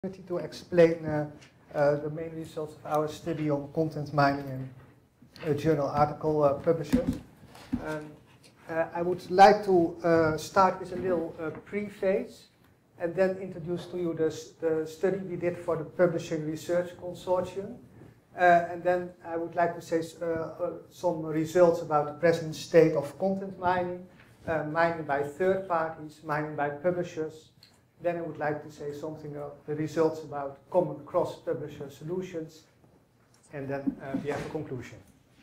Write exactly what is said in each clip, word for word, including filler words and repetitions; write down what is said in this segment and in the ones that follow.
To explain uh, uh, the main results of our study on content mining and uh, journal article uh, publishers. Um, uh, I would like to uh, start with a little uh, preface and then introduce to you the, the study we did for the Publishing Research Consortium. Uh, and then I would like to say uh, uh, some results about the present state of content mining, uh, mining by third parties, mining by publishers. Then I would like to say something of the results about common cross-publisher solutions, and then uh, we have a conclusion.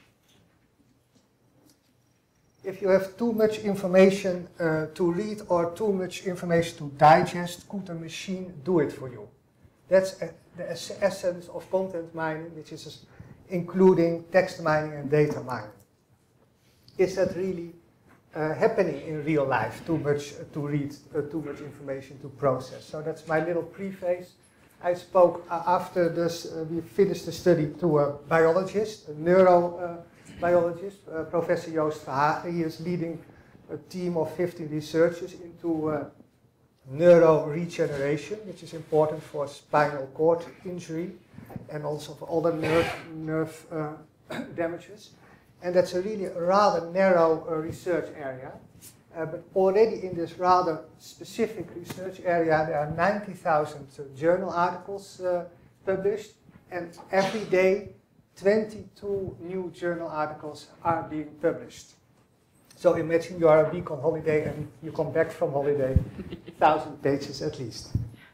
If you have too much information uh, to read or too much information to digest, could a machine do it for you? That's uh, the es essence of content mining, which is including text mining and data mining. Is that really Uh, happening in real life, too much uh, to read, uh, too much information to process? So that's my little preface. I spoke uh, after this, uh, we finished the study to a biologist, a neurobiologist, uh, uh, Professor Joost Verhagen. He is leading a team of fifteen researchers into uh, neuroregeneration, which is important for spinal cord injury and also for other nerve, nerve uh, damages. And that's a really rather narrow uh, research area. Uh, but already in this rather specific research area, there are ninety thousand uh, journal articles uh, published. And every day, twenty-two new journal articles are being published. So imagine you are a week on holiday and you come back from holiday, one thousand pages at least.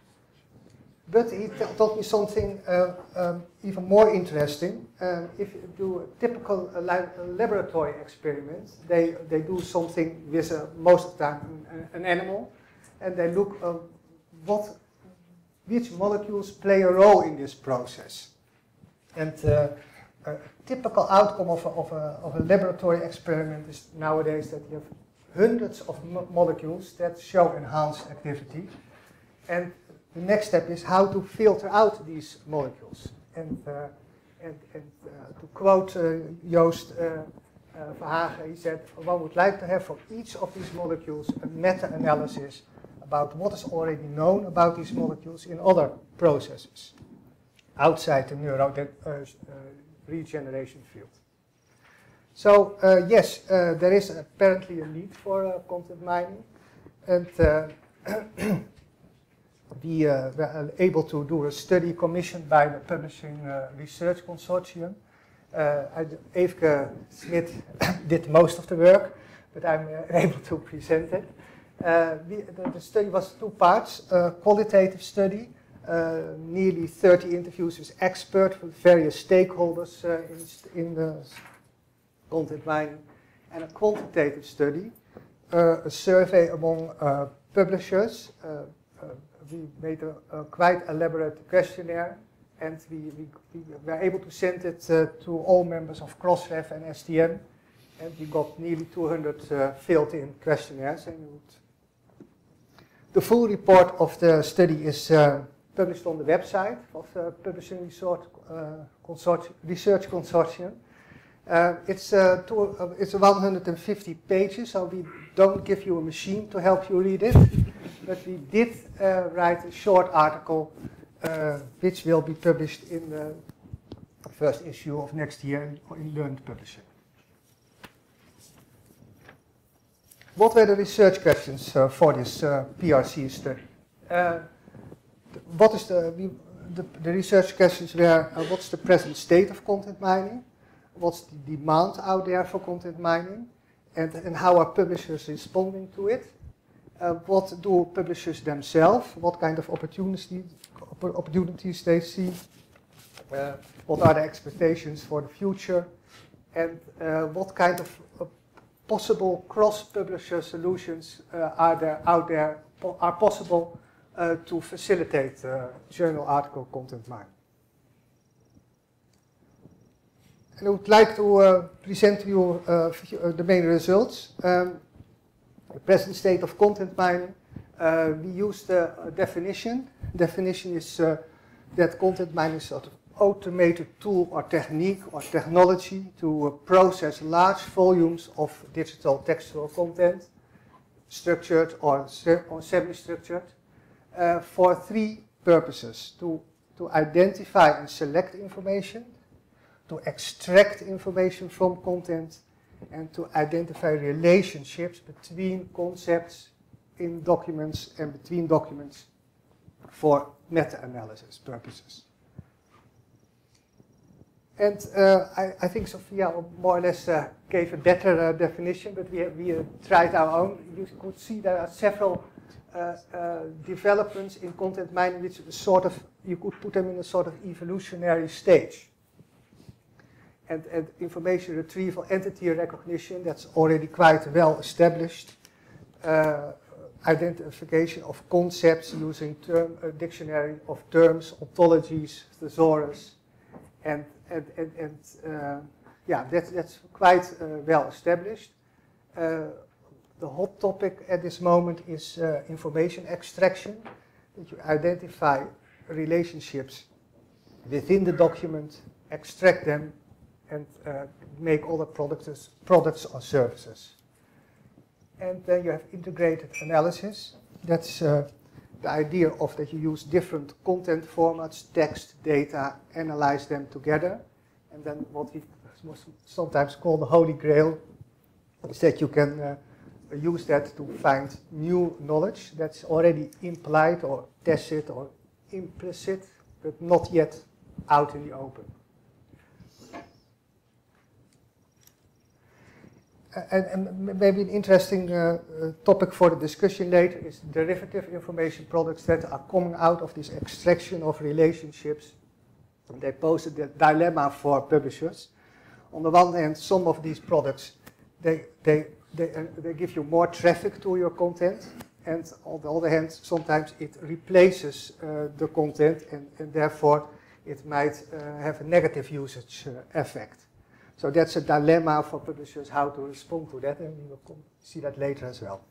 But he taught me something uh, um, even more interesting. Um, if you do a typical uh, lab laboratory experiment, they, they do something with, uh, most of the time, an, an animal, and they look uh, what, which molecules play a role in this process. And uh, a typical outcome of a, of, a, of a laboratory experiment is nowadays that you have hundreds of mo molecules that show enhanced activity. And the next step is how to filter out these molecules. And, uh, and, and uh, to quote uh, Joost uh, uh, Verhagen, he said, one would like to have for each of these molecules a meta-analysis about what is already known about these molecules in other processes outside the neuro uh, uh, regeneration field. So uh, yes, uh, there is apparently a need for uh, content mining. And uh, We uh, were able to do a study commissioned by the Publishing uh, Research Consortium. Uh, Eefke Smit did most of the work, but I'm uh, able to present it. Uh, we, the, the study was two parts, a qualitative study, uh, nearly thirty interviews with experts, with various stakeholders uh, in, in the content mining, and a quantitative study, uh, a survey among uh, publishers. Uh, uh, We made a, a quite elaborate questionnaire, and we, we, we were able to send it uh, to all members of Crossref and S T M, and we got nearly two hundred uh, filled-in questionnaires. And would the full report of the study is uh, published on the website of the Publishing Research, uh, Consortium, Research Consortium. Uh, it's, uh, two, uh, it's one hundred fifty pages, so we don't give you a machine to help you read it. But we did uh, write a short article uh, which will be published in the first issue of next year in Learned Publishing. What were the research questions uh, for this uh, P R C study? Uh, what is the, we, the, the research questions were, uh, what's the present state of content mining? What's the demand out there for content mining? And, and how are publishers responding to it? Uh, what do publishers themselves, what kind of opportunities, opportunities they see, uh, what are the expectations for the future, and uh, what kind of uh, possible cross-publisher solutions uh, are there out there, po are possible uh, to facilitate uh, journal article content mining. And I would like to uh, present to you uh, the main results. Um, The present state of content mining. Uh, we used a definition. Definition is uh, that content mining is sort of automated tool or technique or technology to uh, process large volumes of digital textual content, structured or, or semi-structured, uh, for three purposes: to, to identify and select information, to extract information from content, and to identify relationships between concepts in documents and between documents for meta-analysis purposes. And uh, I, I think Sophia more or less uh, gave a better uh, definition, but we, we uh, tried our own. You could see there are several uh, uh, developments in content mining which sort of, you could put them in a sort of evolutionary stage. And, and information retrieval, entity recognition, that's already quite well established. Uh, identification of concepts using term, a dictionary of terms, ontologies, thesaurus, and and and, and uh, yeah, that's that's quite uh, well established. Uh, the hot topic at this moment is uh, information extraction. That you identify relationships within the document, extract them, and uh, make other products, products or services. And then you have integrated analysis. That's uh, the idea of that you use different content formats, text, data, analyze them together. And then what we sometimes call the Holy Grail is that you can uh, use that to find new knowledge that's already implied or tacit or implicit, but not yet out in the open. And, and maybe an interesting uh, uh, topic for the discussion later is derivative information products that are coming out of this extraction of relationships. And they pose a dilemma for publishers. On the one hand, some of these products, they, they, they, uh, they give you more traffic to your content. And on the other hand, sometimes it replaces uh, the content, and, and therefore it might uh, have a negative usage uh, effect. So that's a dilemma for publishers, how to respond to that, and we will come, see that later as well.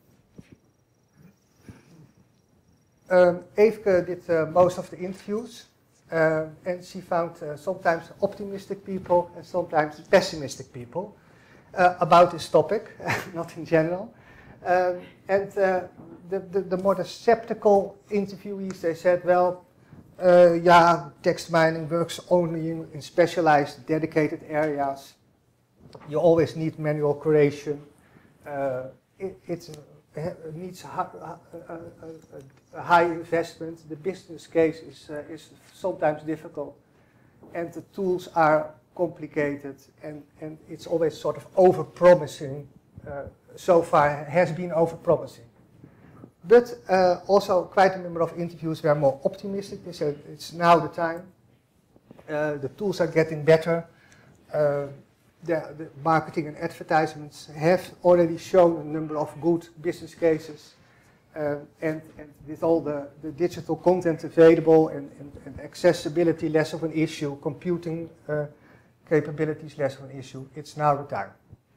Um, Eefke did uh, most of the interviews, uh, and she found uh, sometimes optimistic people and sometimes pessimistic people uh, about this topic, not in general. Um, and uh, the, the, the more the skeptical interviewees, they said, well, uh, yeah, text mining works only in, in specialized, dedicated areas. You always need manual curation. Uh, it it's, uh, needs a, a, a, a, a high investment. The business case is, uh, is sometimes difficult. And the tools are complicated. And, and it's always sort of over-promising. Uh, so far has been over-promising. But uh, also quite a number of interviews were more optimistic. They said it's now the time. Uh, the tools are getting better. Uh, the, the marketing and advertisements have already shown a number of good business cases. Uh, and, and with all the, the digital content available and, and, and accessibility less of an issue, computing uh, capabilities less of an issue, it's now the time.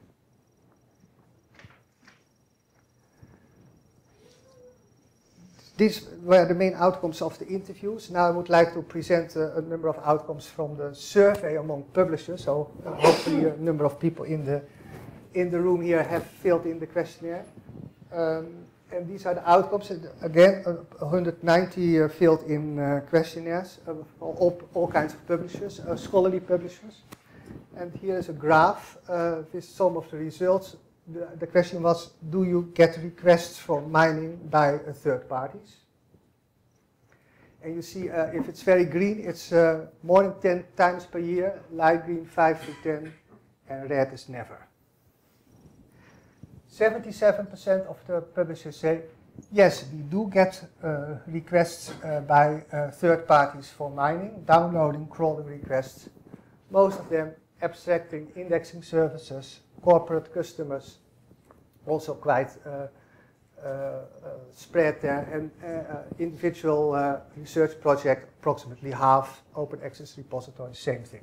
These were the main outcomes of the interviews. Now I would like to present uh, a number of outcomes from the survey among publishers. So uh, hopefully a number of people in the in the room here have filled in the questionnaire. Um, and these are the outcomes. Again, uh, one hundred ninety uh, filled in uh, questionnaires of all, all kinds of publishers, uh, scholarly publishers. And here is a graph uh, with some of the results. The, the question was, do you get requests for mining by uh, third parties? And you see, uh, if it's very green, it's uh, more than ten times per year, light green five to ten, and red is never. seventy-seven percent of the publishers say, yes, we do get uh, requests uh, by uh, third parties for mining, downloading, crawling requests. Most of them abstracting, indexing services, corporate customers, also quite uh, uh, uh, spread there, and uh, uh, individual uh, research project, approximately half, open access repository, same thing.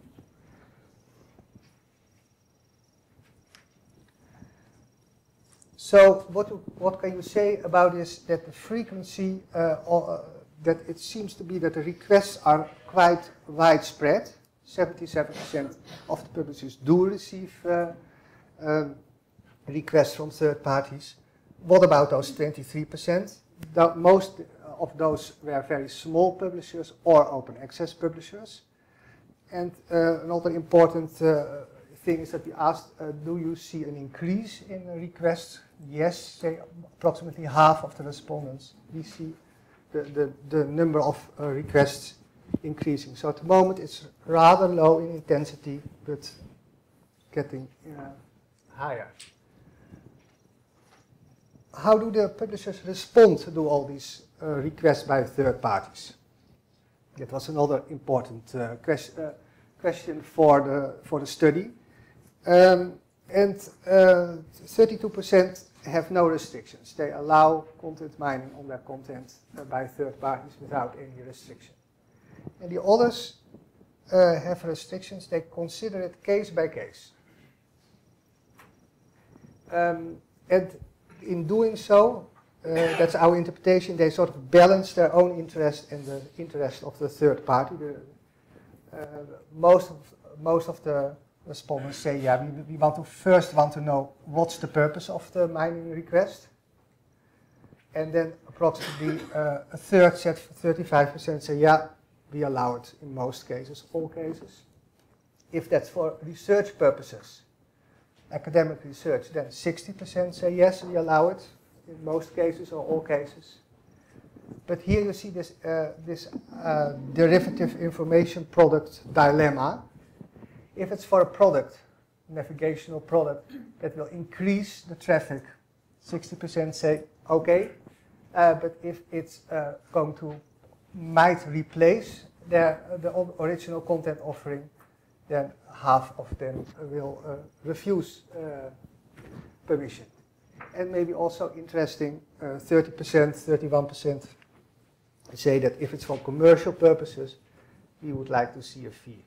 So what, what can you say about this, that the frequency, uh, or, uh, that it seems to be that the requests are quite widespread. seventy-seven percent of the publishers do receive uh, um, requests from third parties. What about those twenty-three percent? Most of those were very small publishers or open access publishers. And uh, another important uh, thing is that we asked, uh, do you see an increase in requests? Yes, say approximately half of the respondents. We see the, the, the number of uh, requests increasing. So at the moment it's rather low in intensity, but getting uh, higher. How do the publishers respond to all these uh, requests by third parties? That was another important uh, quest uh, question for the, for the study. Um, and thirty-two percent uh, have no restrictions. They allow content mining on their content uh, by third parties without any restriction. And the others uh, have restrictions. They consider it case by case. Um, and in doing so, uh, that's our interpretation, they sort of balance their own interest and the interest of the third party. The, uh, most, of, most of the respondents say, yeah, we, we want to first want to know what's the purpose of the mining request. And then approximately uh, a third, said thirty-five percent say, yeah, we allow it in most cases, all cases. If that's for research purposes, academic research, then sixty percent say yes, we allow it in most cases or all cases. But here you see this, uh, this uh, derivative information product dilemma. If it's for a product, navigational product, that will increase the traffic, sixty percent say okay. Uh, but if it's uh, going to, might replace their, uh, the original content offering, then half of them will uh, refuse uh, permission. And maybe also interesting, uh, thirty percent, thirty-one percent say that if it's for commercial purposes, we would like to see a fee.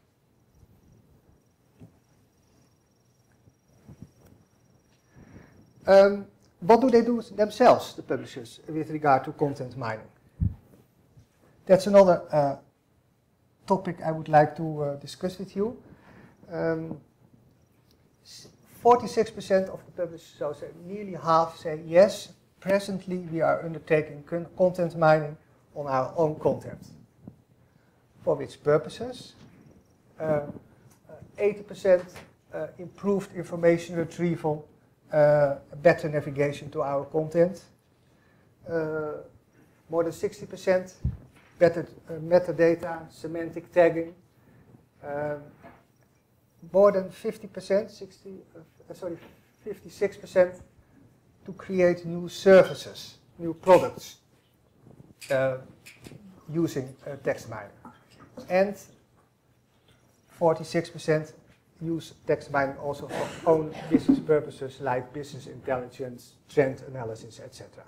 Um, what do they do themselves, the publishers, with regard to content mining? That's another uh, topic I would like to uh, discuss with you. forty-six percent um, of the publishers, so say nearly half, say yes, presently we are undertaking con content mining on our own content. For which purposes? eighty percent uh, uh, improved information retrieval, uh, better navigation to our content. Uh, more than sixty percent better uh, metadata, semantic tagging. Um, more than fifty percent, sixty, uh, sorry, fifty-six percent to create new services, new products uh, using uh, text mining. And forty-six percent use text mining also for own business purposes like business intelligence, trend analysis, et cetera.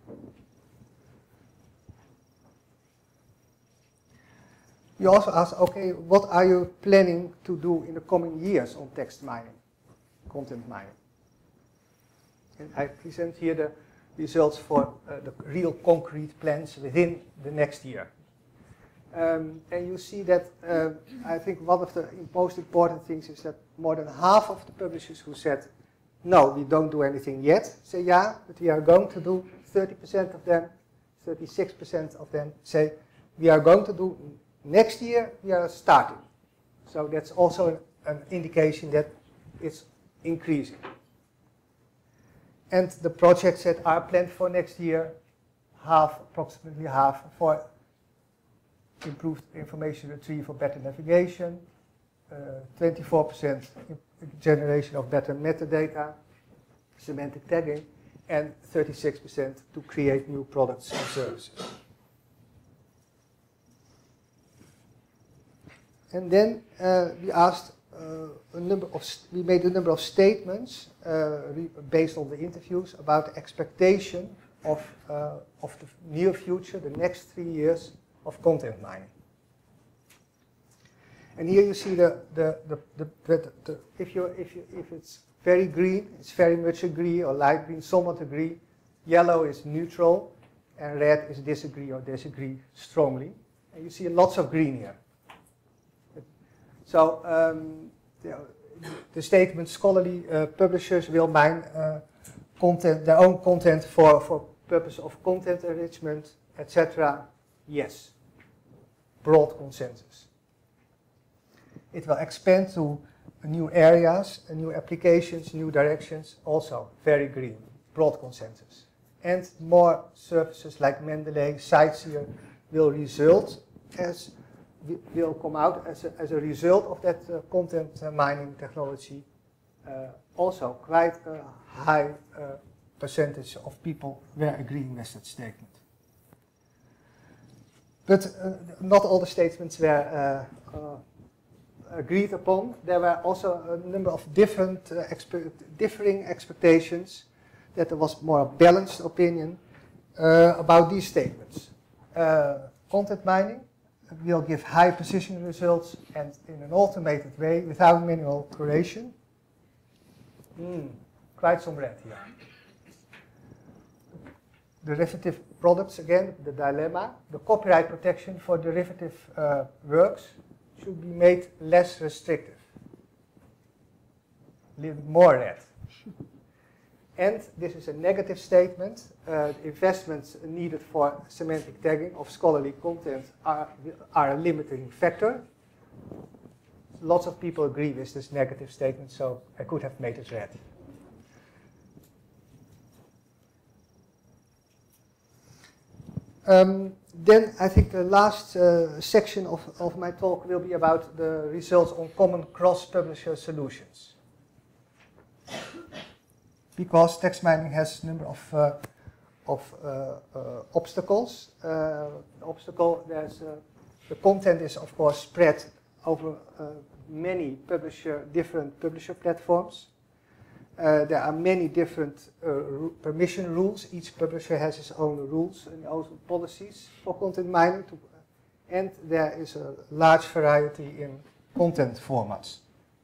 We also asked, okay, what are you planning to do in the coming years on text mining, content mining? And I present here the results for uh, the real concrete plans within the next year. Um, and you see that uh, I think one of the most important things is that more than half of the publishers who said, no, we don't do anything yet, say, yeah, but we are going to do. thirty percent of them, thirty-six percent of them say, we are going to do. Next year we are starting. So that's also an, an indication that it's increasing. And the projects that are planned for next year, half, approximately half, for improved information retrieval, better navigation, twenty-four percent uh, generation of better metadata, semantic tagging, and thirty-six percent to create new products and services. And then uh, we asked uh, a number of, we made a number of statements uh, based on the interviews about the expectation of, uh, of the near future, the next three years of content mining. And here you see the, the, the, the, the, the if, you if, you, if it's very green, it's very much agree, or light green, somewhat agree. Yellow is neutral, and red is disagree or disagree strongly. And you see lots of green here. So um, you know, the statement, scholarly uh, publishers will mine uh, content, their own content for, for purpose of content enrichment, et cetera. Yes, broad consensus. It will expand to new areas, new applications, new directions, also very green, broad consensus. And more services like Mendeley, Sightseer will result as will come out as a, as a result of that uh, content uh, mining technology. Uh, also, quite a high uh, percentage of people were agreeing with that statement. But uh, not all the statements were uh, uh, agreed upon. There were also a number of different, uh, expe differing expectations, that there was more balanced opinion uh, about these statements. Uh, content mining will give high precision results and in an automated way without manual curation. Mm, quite some red here. Derivative products, again, the dilemma. The copyright protection for derivative uh, works should be made less restrictive. A little bit more red. And this is a negative statement. Uh, the investments needed for semantic tagging of scholarly content are, are a limiting factor. Lots of people agree with this negative statement, so I could have made it red. Um, then I think the last uh, section of, of my talk will be about the results on common cross-publisher solutions. Because text mining has a number of, uh, of uh, uh, obstacles. Uh, the obstacle, there's, uh, the content is of course spread over uh, many publisher, different publisher platforms. Uh, there are many different uh, permission rules. Each publisher has its own rules and own policies for content mining. To, and there is a large variety in content formats.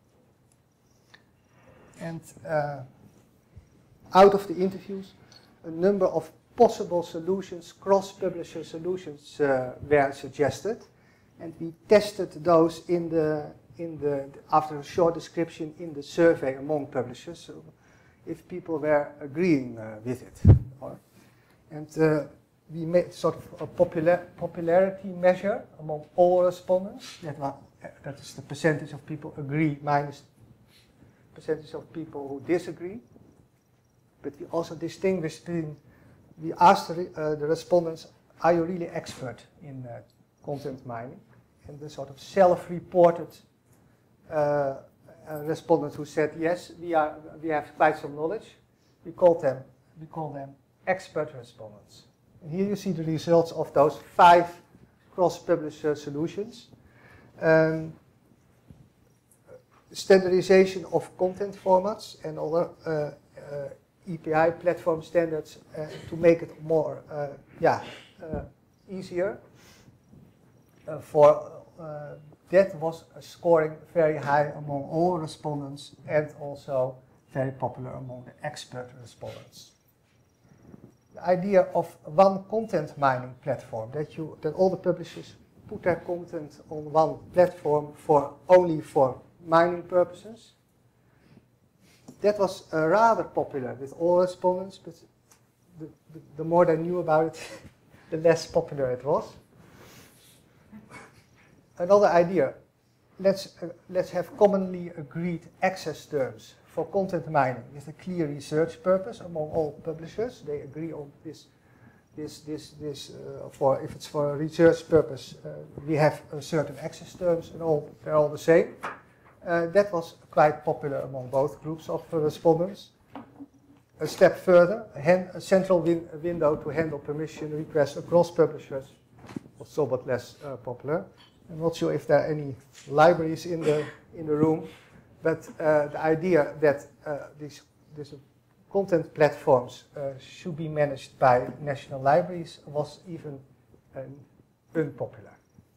And uh, out of the interviews, a number of possible solutions, cross-publisher solutions, uh, were suggested. And we tested those in the in the, after a short description in the survey among publishers, so if people were agreeing uh, with it. Or, and uh, we made sort of a popular, popularity measure among all respondents. That, was, uh, that is the percentage of people agree minus percentage of people who disagree. But we also distinguished between, we asked the, uh, the respondents, are you really expert in uh, content mining? And the sort of self-reported Uh, a respondent who said yes, we are we have quite some knowledge. We call them we call them expert respondents. And here you see the results of those five cross-publisher solutions. Um, standardization of content formats and other uh, uh, E P I platform standards uh, to make it more uh, yeah uh, easier uh, for. Uh, That was scoring very high among all respondents and also very popular among the expert respondents. The idea of one content mining platform, that you that all the publishers put their content on one platform for only for mining purposes, that was uh, rather popular with all respondents, but the, the, the more they knew about it, the less popular it was. Another idea, let's, uh, let's have commonly agreed access terms for content mining with a clear research purpose among all publishers. They agree on this, this, this, this uh, for, if it's for a research purpose, uh, we have uh, certain access terms and all, they're all the same. Uh, that was quite popular among both groups of uh, respondents. A step further, a, hand, a central win window to handle permission requests across publishers was somewhat less uh, popular. I'm not sure if there are any libraries in the in the room, but uh, the idea that uh, these these content platforms uh, should be managed by national libraries was even um, unpopular.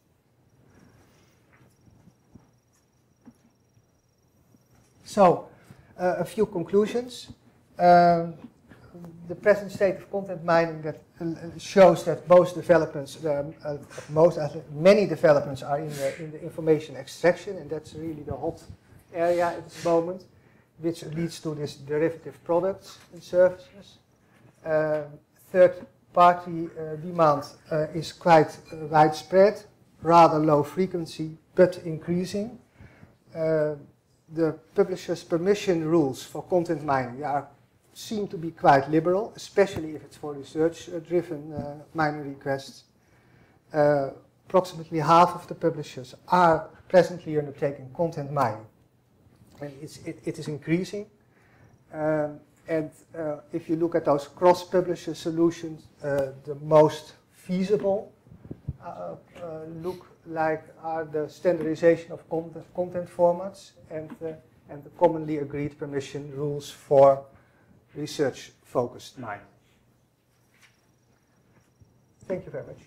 So, uh, a few conclusions. Um, the present state of content mining that uh, shows that most developments, um, uh, most uh, many developments are in the in the information extraction, and that's really the hot area at this moment, which leads to this derivative products and services. Uh, third party uh, demand uh, is quite uh, widespread, rather low frequency, but increasing. Uh, the publisher's permission rules for content mining are, seem to be quite liberal, especially if it's for research-driven uh, mining requests. Uh, approximately half of the publishers are presently undertaking content mining, and it's, it, it is increasing. Um, and uh, if you look at those cross-publisher solutions, uh, the most feasible uh, uh, look like are the standardization of content, content formats and, uh, and the commonly agreed permission rules for research-focused mining. Thank you very much.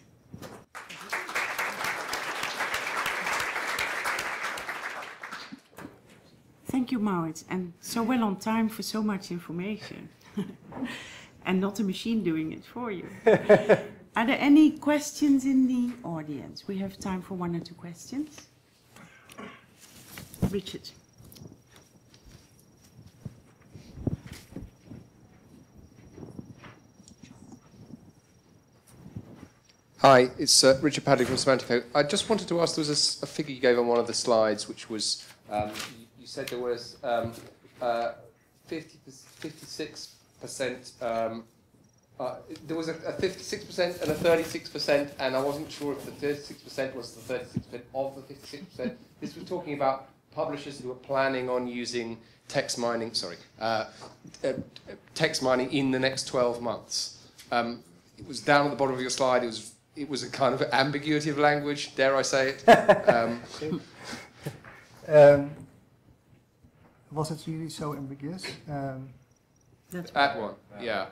Thank you, Maurits, and so well on time for so much information. And not a machine doing it for you. Are there any questions in the audience? We have time for one or two questions. Richard. Hi, it's uh, Richard Padley from Semantico. I just wanted to ask, there was a, a figure you gave on one of the slides, which was, um, you, you said there was um, uh, fifty-six percent, um, uh, there was a, a fifty-six percent and a thirty-six percent, and I wasn't sure if the thirty-six percent was the thirty-six percent of the fifty-six percent. This was talking about publishers who are planning on using text mining, sorry, uh, uh, text mining in the next twelve months. Um, it was down at the bottom of your slide, it was It was a kind of ambiguity of language, dare I say it. Um, um, was it really so ambiguous? Um, at one, yeah.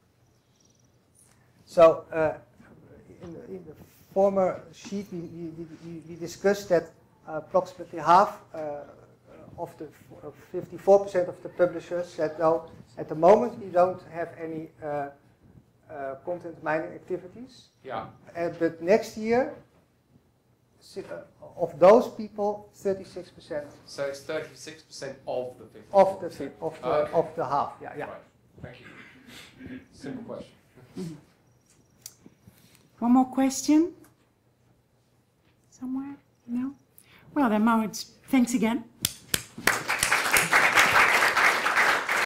So, uh, in, the, in the former sheet, we, we, we discussed that approximately half uh, of the fifty-four percent of the publishers said, no, at the moment we don't have any uh, Uh, content mining activities. Yeah. Uh, but next year, uh, of those people, thirty-six percent. So it's thirty-six percent of the fifty. Of the of the okay. of the half. Yeah, yeah. Right. Thank you. Simple question. Mm-hmm. One more question? Somewhere? No? Well then, Maurits, thanks again.